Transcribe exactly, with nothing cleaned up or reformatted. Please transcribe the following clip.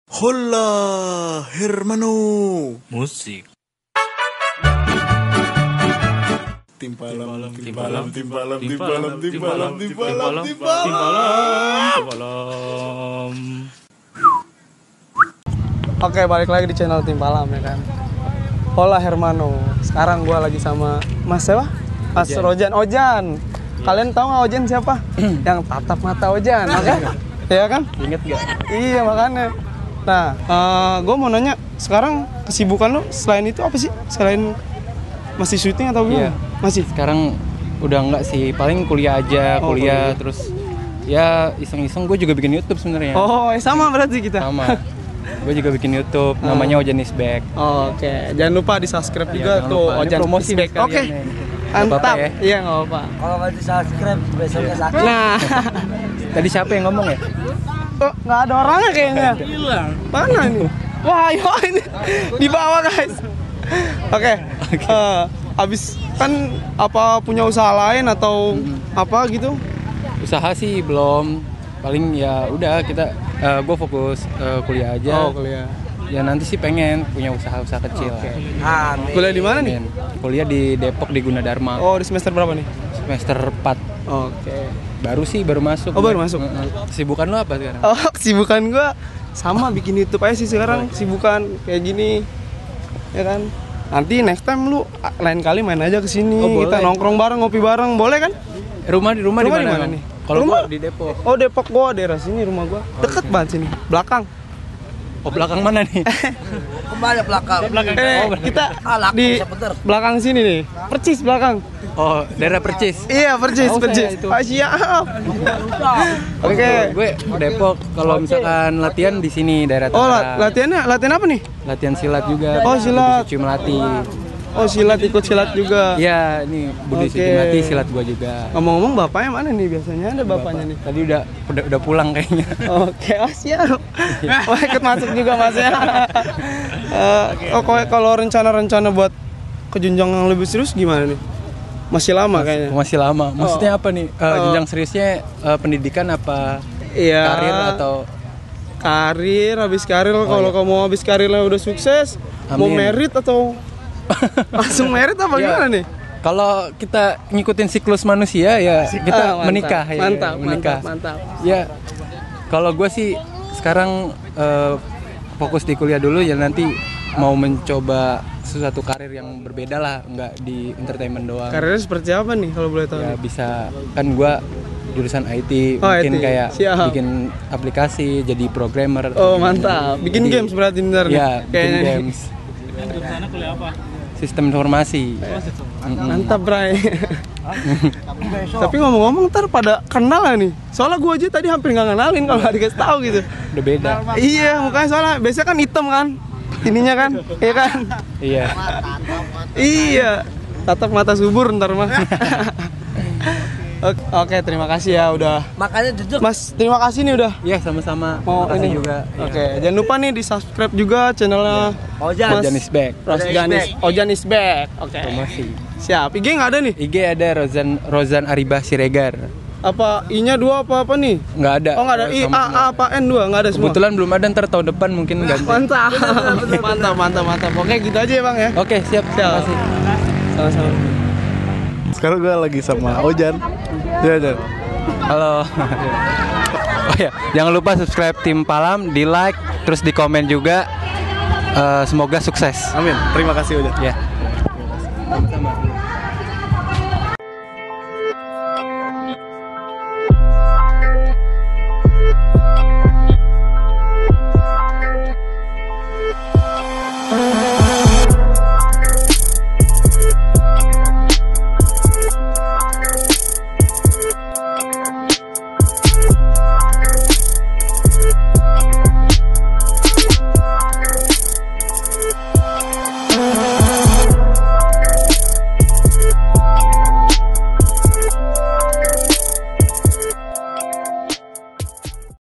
Hola, hermano. Musik. Timpalam, Timpalam, timpalam, timpalam, timpalam, timpalam, timpalam, timpalam, timpalam. timpalam. Oke, balik lagi di channel Timpalam ya kan. Hola Hermano. Sekarang gua lagi sama Mas siapa? Mas Rojan Ojan. Kalian tahu nggak Ojan siapa? Yang tatap mata Ojan, oke? Ya kan? Ingat gak? Iya makanya. Nah, uh, gue mau nanya, sekarang kesibukan lo selain itu apa sih? Selain masih syuting atau gimana? Iya. Masih? Sekarang udah enggak sih, paling kuliah aja, Oh, kuliah kuliah. terus ya iseng-iseng. Gue juga bikin YouTube sebenarnya. Oh, eh, sama berarti kita. Sama. Gue juga bikin YouTube, namanya Ojan is Back. Oh, Oke, jangan lupa di subscribe juga jangan tuh lupa. Ini Ojan promosi is Back. sekalian Oke, nih. Nggak mantap. apa-apa ya? Iya nggak apa. Kalau nggak di subscribe besoknya sakit. Nah, Tadi siapa yang ngomong ya? oh, nggak ada orangnya kayaknya. Hilang. Mana nih? Wah, yo ini di bawah guys. Oke, eh, abis kan apa punya usaha lain atau apa gitu? Usaha sih belum. Paling ya udah kita, gue fokus eh, kuliah aja. Oh kuliah. Ya nanti sih pengen punya usaha-usaha kecil. Oke. lah. Amin. Kuliah di mana nih? Pengen. Kuliah di Depok di Gunadarma. Oh di semester berapa nih? Semester empat. Oke. Baru sih, baru masuk. Oh, baru masuk? Heeh. Kesibukan lo apa sekarang? Oh kesibukan gua sama bikin YouTube aja sih sekarang. Kesibukan kayak gini, ya kan? Nanti next time lu a- lain kali main aja ke sini. Oh, Kita boleh. nongkrong bareng, ngopi bareng, boleh kan? Rumah di rumah, Rumah di di mana mana nih? nih? Kalau Rumah? gua di Depok. Oh Depok gua daerah sini rumah gua. Deket banget sini, belakang. Oh, belakang mana nih? Kembali belakang. Eh kita Alah, di bisa bener. belakang sini nih, percis belakang. Oh, daerah Percis. Iya percis, Tahu percis. saya itu. Ah, siap. Oke. Gue Depok. Kalau misalkan latihan di sini daerah Oh la- Tangerang. latihannya latihan apa nih? Latihan silat juga. Oh, silat. Budi Suci Melati. Oh silat, ikut silat juga. Iya, ini Budi Oke. Suci Melati silat gua juga. Ngomong-ngomong bapaknya mana nih biasanya? Ada bapaknya nih. Tadi udah udah, udah pulang kayaknya. Oke, oh siap. Wah ikut masuk juga masnya. Eh, oh kalau- kalau rencana-rencana buat ke jenjang yang lebih serius gimana nih? Masih lama kayaknya. Masih lama. Maksudnya apa nih? Eh, Oh. jenjang seriusnya eh, pendidikan apa Iya. karir atau Karir, habis karir kalau iya. kamu habis karirnya udah sukses, mau Amin. merit atau langsung merit apa Iya. gimana nih? Kalau kita ngikutin siklus manusia ya kita Ah, mantap. menikah ya. Mantap, menikah. mantap, mantap. Ya, kalau gue sih sekarang eh, fokus di kuliah dulu ya, nanti mau mencoba sesuatu karir yang berbeda lah, nggak di entertainment doang. Karirnya seperti apa nih kalau boleh tahu? Ya nih? bisa, kan gue jurusan I T, Oh, mungkin I T. kayak Siap. bikin aplikasi, jadi programmer. Oh mantap, bikin Jadi- games berarti bentar nih. Ya, bikin Kayaknya. games. Sistem informasi. Mm-mm. Mantap Bray. Tapi ngomong-ngomong ntar pada kenal gak nih? Soalnya gue aja tadi hampir nggak kenalin kalau nggak dikasih tahu gitu. Udah beda. Iya mukanya soalnya biasanya kan hitam kan, ininya kan, iya kan? Iya. Iya. Tatap mata subur ntar mah. Oke, oke, terima kasih ya udah. Makanya jujur. Mas, terima kasih nih udah Iya, sama-sama. mau Makasih ini juga. Oke, jangan lupa nih di subscribe juga channelnya Ojan. Mas Ojan is back. Rojan is Ojan is back. Oke. Promosi. Siap. I G nggak ada nih? I G ada Rozan Rozan Aribah Siregar. Apa I-nya dua apa apa nih? Nggak ada. Oh nggak ada I, Sama A, semua. A apa N dua nggak ada semua. Kebetulan belum ada, ntar tahun depan mungkin ganti. Mantap. Mantap, mantap, mantap. Oke, gitu aja ya Bang ya. Oke, siap. Siap. Terima kasih. Sama-sama. Sekarang gue lagi sama Ojan. Ya, Jan. Halo. Oh ya, jangan lupa subscribe Timpalam, di like, terus di komen juga. Eh, semoga sukses. Amin. Terima kasih Ojan. Ya. Sama-sama.